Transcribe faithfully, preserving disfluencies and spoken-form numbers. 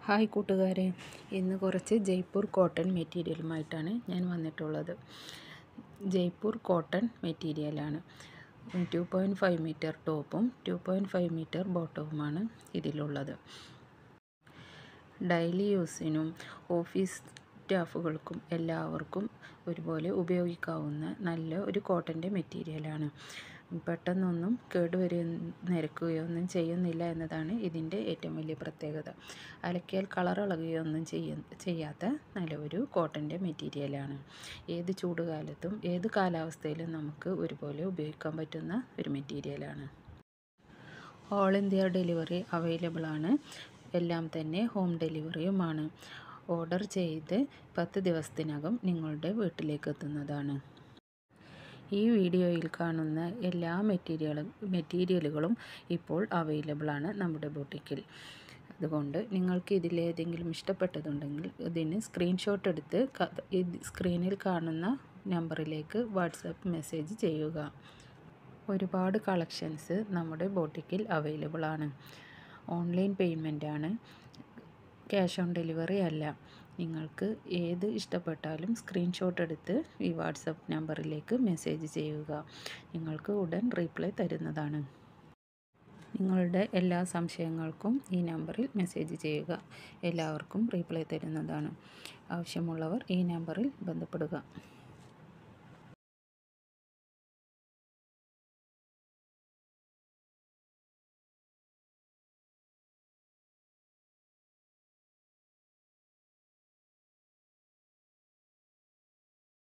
Hi കൂട്ടുകാരെ, ഇന്ന് കുറച്ച് ജയ്പൂർ കോട്ടൺ മെറ്റീരിയലുമായിട്ടാണ് ഞാൻ വന്നിട്ടുള്ളത്. ജയ്പൂർ കോട്ടൺ മെറ്റീരിയലാണ്. ടു പോയിൻറ്റ് ഫൈവ് മീറ്റർ ടോപ്പും ടു പോയിൻറ്റ് ഫൈവ് മീറ്റർ ബോട്ടവുമാണ് ഇതിലുള്ളത്. ഡെയിലി യൂസിനും ഓഫീസ് സ്റ്റാഫുകൾക്കും എല്ലാവർക്കും ഒരുപോലെ ഉപയോഗിക്കാവുന്ന നല്ല ഒരു കോട്ടൻ്റെ മെറ്റീരിയലാണ്. പെട്ടെന്നൊന്നും കേടുവരി നിരക്കുകയൊന്നും ചെയ്യുന്നില്ല എന്നതാണ് ഇതിൻ്റെ ഏറ്റവും വലിയ പ്രത്യേകത. അലക്കിയാൽ കളർ ഇളകുകയൊന്നും ചെയ്യ ചെയ്യാത്ത നല്ല ഒരു കോട്ടൻ്റെ മെറ്റീരിയലാണ്. ഏത് ചൂടുകാലത്തും ഏത് കാലാവസ്ഥയിലും നമുക്ക് ഒരുപോലെ ഉപയോഗിക്കാൻ പറ്റുന്ന ഒരു മെറ്റീരിയലാണ്. ഓൾ ഇന്ത്യ ഡെലിവറി അവൈലബിൾ ആണ്. എല്ലാം തന്നെ ഹോം ഡെലിവറിയുമാണ്. ഓർഡർ ചെയ്ത് പത്ത് ദിവസത്തിനകം നിങ്ങളുടെ വീട്ടിലേക്ക് എത്തുന്നതാണ്. ഈ വീഡിയോയിൽ കാണുന്ന എല്ലാ മെറ്റീരിയൽ മെറ്റീരിയലുകളും ഇപ്പോൾ അവൈലബിൾ ആണ് നമ്മുടെ ബൊട്ടിക്കിൽ. അതുകൊണ്ട് നിങ്ങൾക്ക് ഇതിലേതെങ്കിലും ഇഷ്ടപ്പെട്ടതുണ്ടെങ്കിൽ ഇതിന് സ്ക്രീൻഷോട്ട് എടുത്ത് സ്ക്രീനിൽ കാണുന്ന നമ്പറിലേക്ക് വാട്സാപ്പ് മെസ്സേജ് ചെയ്യുക. ഒരുപാട് കളക്ഷൻസ് നമ്മുടെ ബൊട്ടിക്കിൽ അവൈലബിൾ ആണ്. ഓൺലൈൻ പേയ്മെൻ്റ് ആണ്, ക്യാഷ് ഓൺ ഡെലിവറി അല്ല. നിങ്ങൾക്ക് ഏത് ഇഷ്ടപ്പെട്ടാലും സ്ക്രീൻഷോട്ട് എടുത്ത് ഈ വാട്സപ്പ് നമ്പറിലേക്ക് മെസ്സേജ് ചെയ്യുക. നിങ്ങൾക്ക് ഉടൻ റീപ്ലൈ തരുന്നതാണ്. നിങ്ങളുടെ എല്ലാ സംശയങ്ങൾക്കും ഈ നമ്പറിൽ മെസ്സേജ് ചെയ്യുക. എല്ലാവർക്കും റീപ്ലൈ തരുന്നതാണ്. ആവശ്യമുള്ളവർ ഈ നമ്പറിൽ ബന്ധപ്പെടുക.